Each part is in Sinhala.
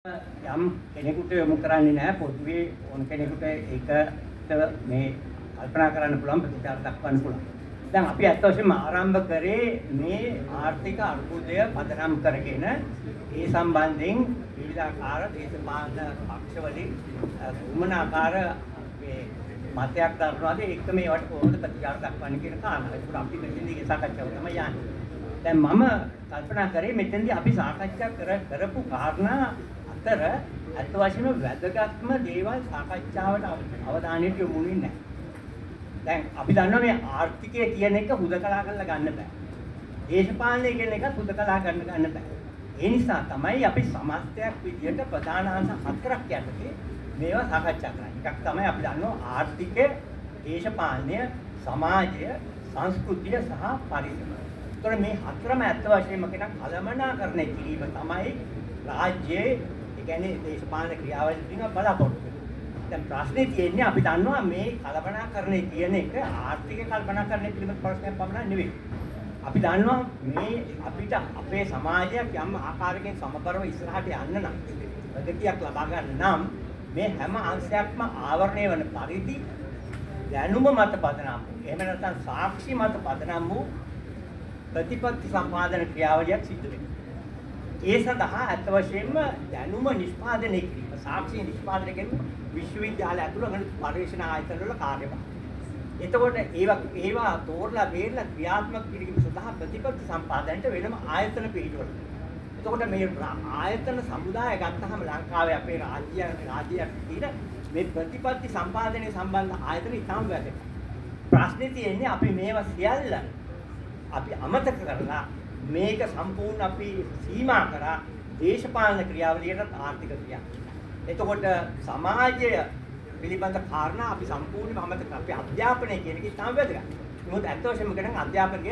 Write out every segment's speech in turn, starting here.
යම් කෙනෙකුට යොමු කරන්නේ නැහැ පොදුවේ ඕන කෙනෙකුට ඒකට මේ කල්පනා කරන්න පුළුවන් ප්‍රතිචාර දක්වන්න පුළුවන්. දැන් අපි අත් වශයෙන්ම ආරම්භ කරේ මේ ආර්ථික අර්බුදය පදනම් කරගෙන ඒ සම්බන්ධයෙන් විවිධාකාර දේශපාලන පක්ෂවලින් කුමනාකාර මේ මතයක් දක්වනවාද ඒක මේවට කොහොමද ප්‍රතිචාර දක්වන්නේ කියන කාරණා. ඒක අපි මෙතනදී සාකච්ඡාව තමයි යන්නේ. දැන් මම කල්පනා කරේ මෙතනදී අපි සාකච්ඡා කරපු කාරණා අතර අත් වශයෙන්ම වැදගත්ම දේවල් සාකච්ඡාවට අවධානයට යොමු වෙන්නේ නැහැ. දැන් අපි දන්නවා මේ ආර්ථිකය කියන එක හුදකලා කරලා ගන්න බෑ. දේශපාලනය කියන එක හුදකලා ගන්න බෑ. ඒ නිසා තමයි අපි සමස්තයක් විදියට ප්‍රධාන අංශ හතරක් යටතේ මේවා සාකච්ඡා කරන්නේ. එකක් තමයි අපි දන්නවා ආර්ථිකය, දේශපාලනය, සමාජය, සංස්කෘතිය සහ පරිසරය. ඒතකොට මේ හතරම ඇත්ත වශයෙන්ම කියන කළමනාකරණය කිරීම තමයි රාජ්‍යයේ කියන්නේ දේශපාලන ක්‍රියාවලින් තියෙන බලාපොරොත්තු. දැන් ප්‍රශ්නේ තියෙන්නේ අපි දන්නවා මේ කල්පනාකරණය කියන එක ආර්ථික කල්පනාකරණය පිළිබඳ ප්‍රශ්නයක් පමණක් නෙවෙයි. අපි දන්නවා මේ අපිට අපේ සමාජයක් යම් ආකාරයකින් සමබරව ඉස්සරහට යන්න නම් ප්‍රගතියක් ලබා ගන්න නම් මේ හැම අංශයක්ම ආවරණය වන පරිදි දැනුම මත පදනම් එහෙම නැත්නම් සාක්ෂි මත පදනම් වූ ප්‍රතිපත්ති සම්පාදන ක්‍රියාවලියක් සිදු වෙනවා. ඒ සඳහා අත් වශයෙන්ම දැනුම නිෂ්පාදනය කිරීම සාක්ෂි නිෂ්පාදනය කිරීම විශ්වවිද්‍යාල ඇතුළත පරිශන ආයතන වල කාර්යභාරය. එතකොට ඒවා තෝරලා බේරලා ක්‍රියාත්මක කිරීම සඳහා ප්‍රතිපත්ති සම්පාදනයට වෙනම ආයතන පිළිතුරක්. එතකොට මේ ආයතන සමුදාය ගත්තහම ලංකාවේ අපේ රාජ්‍යයක් තියෙන මේ ප්‍රතිපත්ති සම්පාදනයේ සම්බන්ධ ආයතන ඉතාම වැදගත්. ප්‍රශ්නේ තියෙන්නේ අපි මේවා සියල්ල අපි අමතක කරලා මේක සම්පූර්ණ අපි සීමා කරා දේශපාලන ක්‍රියාවලියට ආර්ථික ක්‍රියාවලියට. එතකොට සමාජය පිළිබඳ කාරණා අපි සම්පූර්ණයෙන්ම අමතක කරා. අපි අධ්‍යාපනය කියන එක ඉතාම වැදගත්. මොකද ඇත්ත වශයෙන්ම කියන අධ්‍යාපනය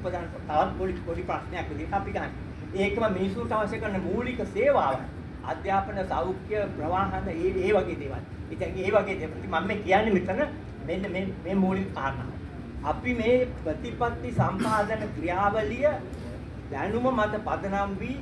තවත් පොඩි ප්‍රශ්නයක් විදිහට අපි ගන්න. ඒකම මිනිසුන්ට අවශ්‍ය කරන මූලික සේවාව අධ්‍යාපන සෞඛ්‍ය ප්‍රවාහන ඒ වගේ දේවල්. ඉතින් ඒ වගේ දේවල් මම කියන්නේ මෙතන මෙන්න මේ මූලික කාරණා. අපි මේ ප්‍රතිපත්ති සම්පාදන ක්‍රියාවලිය දැනුම මත පදනම් වී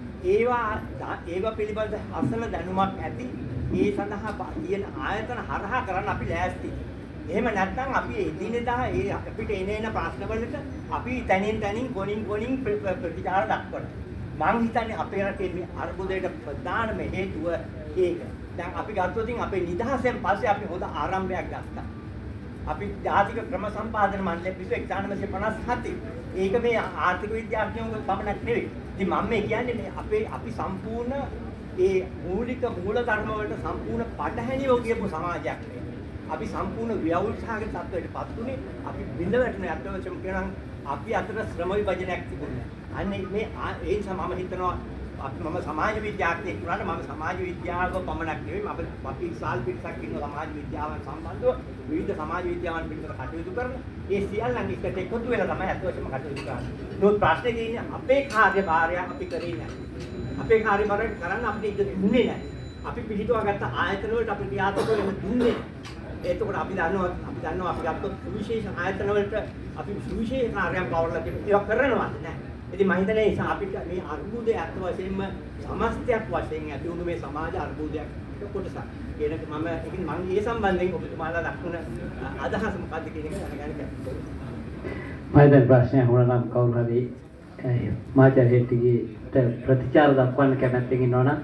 ඒවා පිළිබඳ අසල දැනුමක් ඇති ඒ සඳහා තියෙන ආයතන හරහා කරන්න අපි ලෑස්ති. එහෙම නැත්නම් අපි එදිනෙදා අපිට එන ප්‍රශ්නවලට අපි තනින් ගොනින් ප්‍රතිචාර දක්වනවා. මං හිතන්නේ අපේ රටේ මේ අර්බුදයට ප්‍රධානම හේතුව ඒක. දැන් අපි ගත්තොත් අපේ නිදහසෙන් පස්සේ අපි හොඳ ආරම්භයක් ගත්තා. අපි ජාතික ක්‍රම සම්පාදන මණ්ඩලය පිටු 1957. ඒක මේ ආර්ථික විද්‍යාඥයෝ පමණක් නෙවෙයි. ඉතින් මම මේ කියන්නේ මේ අපි සම්පූර්ණ ඒ මූලික මූලධර්ම වලට සම්පූර්ණ පටහැනිව කියපු සමාජයක් නේ. අපි සම්පූර්ණ ව්‍යවෘත්සාහක තත්ත්වයටපත් උනේ අපි බිඳ වැටෙන අත්දැකීම් කියනවා අපි අතර ශ්‍රම විභජනයක් තිබුණා. අන්නේ මේ ඒ නිසා මම හිතනවා මම සමාජ විද්‍යාඥයෙක් වුණාට මම සමාජ විද්‍යාව පමණක් නෙවෙයි අපි සාල් පිටසක් ඉන්න සමාජ විද්‍යාව සම්බන්ධව විවිධ සමාජ විද්‍යාවන් පිළිබඳව කටයුතු කරන ඒ සියල්ලන් එකට එකතු වෙලා තමයි අත් වශයෙන්ම කටයුතු කරන්නේ. නමුත් ප්‍රශ්නේ තියෙන්නේ අපේ කාර්යභාරය අපි කරේ නැහැ. අපේ කාර්යභාරය කරන්න අපිට ඉඩ දුන්නේ නැහැ. අපි පිළිතුවා ගත්ත ආයතන වලට අපි ක්‍රියාත්මක වෙන්න දුන්නේ නැහැ. එතකොට අපි දන්නවා අපි ගත්තොත් සුවිශේෂ ආයතන වලට අපි සුවිශේෂ කාර්යයන් පවරලා ඒවා කරනවද නැහැ. ඉතින් මම හිතන්නේ නිසා අපිට මේ අර්බුදය අත් වශයෙන්ම සමස්තයක් වශයෙන් ඇති වුණු මේ සමාජ අර්බුදයක් කොටසක්. ඒනක මම ඒ සම්බන්ධයෙන් ඔබතුමාලා දක්වන අදහස මොකක්ද කියන එක දැනගන්න කැමතියි. මම දැන් ප්‍රශ්නය අහුණා නම් කවුරු හරි මාචාර්යටිගේ ප්‍රතිචාර දක්වන්න කැමැත්තෙන් ඉන්නවනම්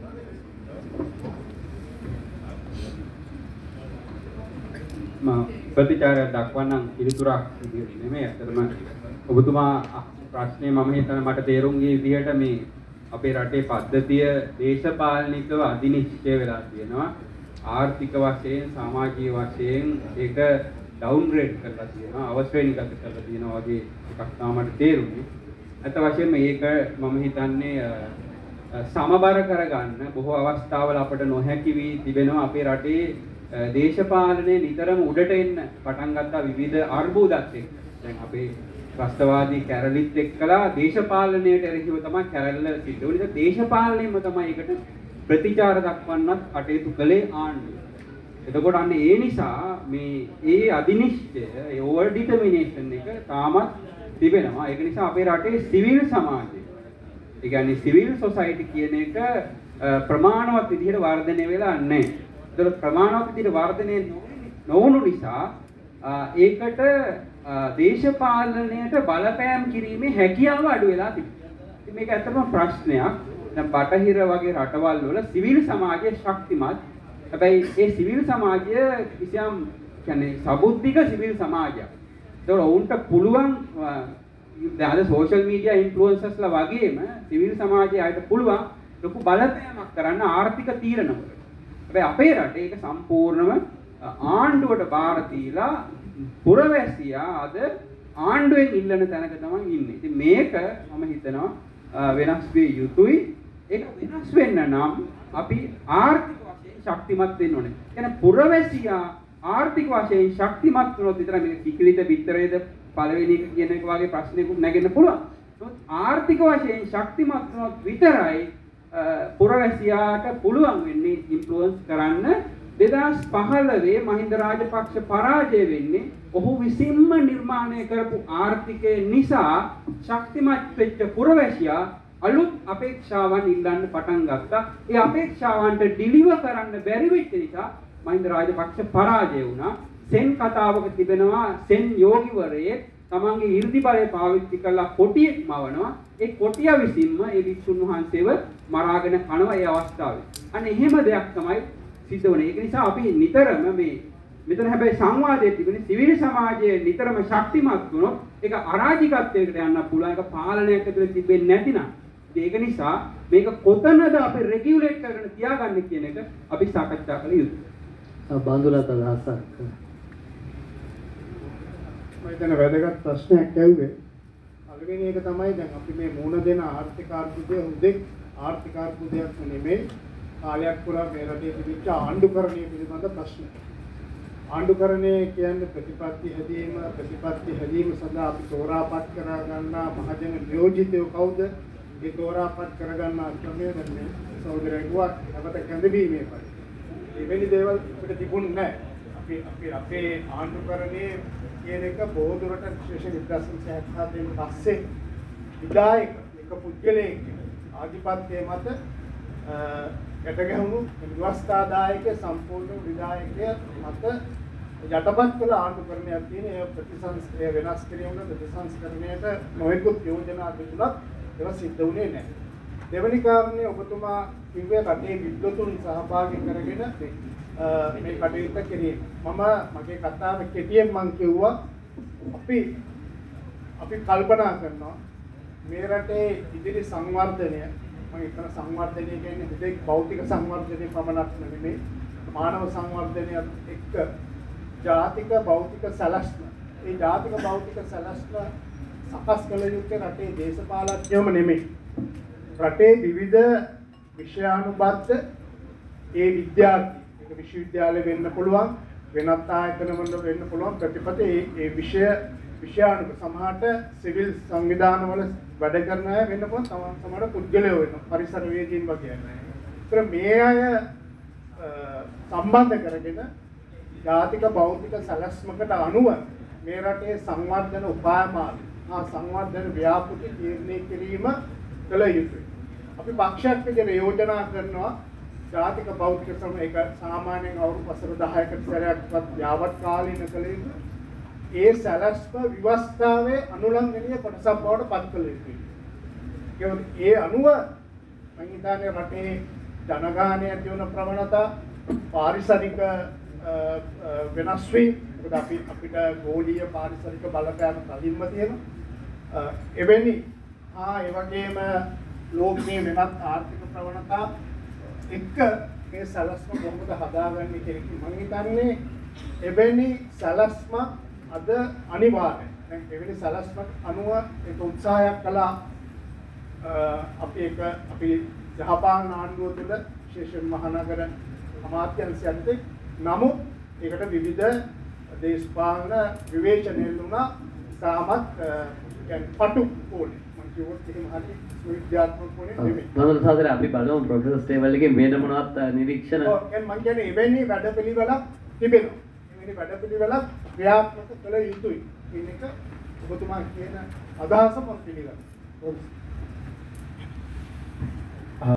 ප්‍රතිචාරයක් දක්වන්නම් පිළිතුරක් විදිහට නෙමෙයි. ඇත්තටම ඔබතුමා ප්‍රශ්නේ මම හිතන මට තේරුම් ගිය විදිහට මේ අපේ රටේ පද්ධතිය දේශපාලනිකව අධිනිශ්චය වෙලා තියෙනවා. ආර්ථික වශයෙන් සමාජීය වශයෙන් ඒක ඩවුන්ග්‍රේඩ් කරලා තියෙනවා. අවශ්‍යනිකත කරලා තියෙනවා වගේ එකක් තමයි මට තේරුනේ. අත වශයෙන්ම මේක මම හිතන්නේ සමබර කරගන්න බොහෝ අවස්ථාවල අපට නොහැකි වී තිබෙනවා. අපේ රටේ දේශපාලනයේ නිතරම උඩට එන්න පටන් ගත්තා විවිධ අර්බුදات එක්ක. දැන් අපේ ත්‍රස්තවාදී කැරලිත් එක්කලා දේශපාලනයට එරෙහිව තමයි කැරල්ල සිද්ධ වෙන්නේ. දේශපාලනයෙන්ම තමයි ඒකට ප්‍රතිචාර දක්වන්නත් කටයුතු කළේ ආණ්ඩුව. එතකොට අන්න ඒ නිසා මේ ඒ අධිනිශ්චය ඒ ඕවර් ඩිටර්මිනේෂන් එක තාමත් තිබෙනවා. ඒක නිසා අපේ රටේ සිවිල් සමාජය, ඒ කියන්නේ සිවිල් සොසයිටි කියන එක ප්‍රමාණවත් විදිහට වර්ධනය වෙලා නැහැ. ඒතර ප්‍රමාණවත් විදිහට වර්ධනය නොවුණු නිසා ඒකට දේශපාලනයට බලපෑම් කිරීමේ හැකියාව අඩු වෙලා තිබෙනවා. ඉතින් මේක ඇත්තටම ප්‍රශ්නයක්. දැන් බටහිර වගේ රටවල් වල සිවිල් සමාජය ශක්තිමත්. හැබැයි ඒ සිවිල් සමාජය කිසියම් කියන්නේ සබුද්ධික සිවිල් සමාජයක්. ඒතකොට ඔවුන්ට පුළුවන් දැන් අද සෝෂල් මීඩියා ඉන්ෆ්ලුවෙන්සර්ස්ලා වගේම සිවිල් සමාජයේ අයට පුළුවන් ලොකු බලපෑමක් කරන්න ආර්ථික තීරණවල. හැබැයි අපේ රටේ ඒක සම්පූර්ණව ආණ්ඩුවට බාර දීලා පුරවැසියා අද ආණ්ඩුවෙන් ඉල්ලන තැනක තමයි ඉන්නේ. ඉතින් මේක මම හිතනවා වෙනස් විය යුතුයි. ඒක වෙනස් වෙන්න නම් අපි ආර්ථික වශයෙන් ශක්තිමත් වෙන්න ඕනේ. කියන්නේ පුරවැසියා ආර්ථික වශයෙන් ශක්තිමත් වුණොත් විතර මේක කිකිලිත බිත්තරේද පළවෙනි එක කියන එක වගේ ප්‍රශ්නයකුත් නැගෙන්න පුළුවන්. නමුත් ආර්ථික වශයෙන් ශක්තිමත් වුණොත් විතරයි පුරවැසියාට පුළුවන් වෙන්නේ ඉන්ෆ්ලුවන්ස් කරන්න. 2015 මහින්ද රාජපක්ෂ පරාජය වෙන්නේ ඔහු විසින්ම නිර්මාණය කරපු ආර්ථිකය නිසා ශක්තිමත් වෙච්ච පුරවැසියා අලුත් අපේක්ෂාවන් ඉල්ලන්න පටන් ගත්තා. ඒ අපේක්ෂාවන්ට ඩිලිවර් කරන්න බැරි වෙච්ච නිසා මහින්ද රාජපක්ෂ පරාජය වුණා. සෙන් කතාවක තිබෙනවා සෙන් යෝගිවරයෙක් තමන්ගේ 이르දි බලය පාවිච්චි කරලා කොටියෙක් මවනවා. ඒ කොටියා විසින්ම ඒ වික්ෂුන් වහන්සේව මරාගෙන කනවා ඒ අවස්ථාවේ. අන්න එහෙම දෙයක් තමයි සිද්ධ වුණේ. ඒක නිසා අපි නිතරම මේ මෙතන හැබැයි සංවාදයේ තිබෙන සිවිල් සමාජයේ නිතරම ශක්තිමත් වුණොත් ඒක අරාජිකත්වයකට යන්න පුළුවන්. ඒක පාලනයක් ඇතුලේ තිබෙන්නේ නැතිනම්. ඒක නිසා මේක කොතනද අපි රෙගියුලේට් කරගෙන තියාගන්නේ කියන එක අපි සාකච්ඡා කළ යුතුයි. බඳුලත අදහසක්. මම හිතන වැදගත් ප්‍රශ්නයක් ඇහුවේ. පළවෙනි එක තමයි දැන් අපි මේ මුණ දෙන ආර්ථික අර්බුදය හුදෙක් ආර්ථික අර්බුදයක් නෙමෙයි. කාලයක් පුරා මේ රටේ තිබිච්ච ආණ්ඩුකරණය පිළිබඳ ප්‍රශ්න. ආණ්ඩුකරණය කියන්නේ ප්‍රතිපත්ති හැදීම සඳහා අපි තෝරාපත් කර ගන්නා මහජන නියෝජිතයෝ කවුද? ඒ තෝරාපත් කර ගන්නා ක්‍රමය දැන් මේ සහෝදරයෙකුවා අපට කැඳවීමේ පරිදි. එවැනි දේවල් අපිට තිබුණේ නැහැ. අපේ ආණ්ඩුකරණයේ කියන එක බොහෝ දුරට විශේෂ 1977 පස්සේ විදායක එක පුද්ගලයෙක් ආධිපත්‍යයේ මත ගැටගැහුණු ව්‍යවස්ථාදායක සම්පූර්ණ විදායකය මත යටපත් කළ ආණ්ඩුකරණයක් තියෙන ඒ ප්‍රතිසංස්කරණය වෙනස් කිරීම ප්‍රතිසංස්කරණයට නොයෙකුත් යෝජනා තිබුණත් ඒක සිද්ධ වුණේ නැහැ. දෙවැනි කාරණේ ඔබතුමා කිව්වේ රටේ විද්වතුන් සහභාගී කරගෙන මේ කටයුත්ත කිරීම. මගේ කතාව කෙටියෙන් මම කිව්වා අපි කල්පනා කරනවා මේ රටේ ඉදිරි සංවර්ධනය මම හිතන සංවර්ධනය කියන්නේ හුදෙක් භෞතික සංවර්ධනය පමණක් නෙමෙයි මානව සංවර්ධනයත් එක්ක ජාතික භෞතික සැලැස්ම. ඒ ජාතික භෞතික සැලැස්ම සකස් කළ යුත්තේ රටේ දේශපාලඥයෝම නෙමෙයි. රටේ විවිධ විෂයානුබද්ධ ඒ විද්‍යාර්ථී ඒක විශ්වවිද්‍යාලය වෙන්න පුළුවන් වෙනත් ආයතන වල වෙන්න පුළුවන් ප්‍රතිපද ඒ විෂයානුක සමහරට සිවිල් සංවිධාන වල වැඩ කරන අය වෙන්න පුළුවන් සමහර පුද්ගලයෝ වෙන්න පරිසරවේදීන් වගේ අය. ඒතර මේ අය සම්බන්ධ කරගෙන ජාතික භෞතික සැලැස්මකට අනුව මේ රටේ සංවර්ධන උපායමාර්ග සංවර්ධන ව්‍යාපෘති තීරණය කිරීම කළ යුතුයි. අපි පක්ෂයක් විදිහට යෝජනා කරනවා ජාතික භෞතික සම එක සාමාන්‍යයෙන් අවුරුදු වසර 10කට සැරයක්වත් යාවත් කාලීන කළ යුතු ඒ සැලැස්ම විවස්ථාවේ අනුලංඝනීය කොටසක් බවට පත් කළ යුතුයි. ඒ අනුව මම හිතන්නේ රටේ ජනගහනය ඇති වන ප්‍රවණතා පාරිසරික වෙනස් වීම මොකද අපිට ගෝලීය පාරිසරික බලපෑම තදින්ම තියෙනවා. එවැනි ඒ වගේම ලෝකයේ වෙනත් ආර්ථික ප්‍රවණතා එක්ක මේ සැලැස්ම කොහොමද හදාගන්නේ කියන එක මම හිතන්නේ එවැනි සැලැස්ම අද අනිවාර්යයි. දැන් එවැනි සැලැස්මක් අනුව ඒක උත්සාහයක් කළා අපි ජපාන ආණ්ඩුව තුළ විශේෂයෙන් මහනගර අමාත්‍යාංශයන්ට නමුත් ඒකට විවිධ දේශපාලන විවේචන ලුණා සාමත් පටු ඕනේ. මම සාදර අපි බලමු ප්‍රොෆෙසර් ස්ටේවල් එකේ වෙන මොනවත් නිරීක්ෂණ මම කියන්නේ එවැනි වැඩපිළිවෙලක් තිබෙනවා. එවැනි වැඩපිළිවෙලක් ක්‍රියාත්මක කළ යුතුයි කියන එක ඔබතුමා කියන අදහස මම පිළිගන්නවා.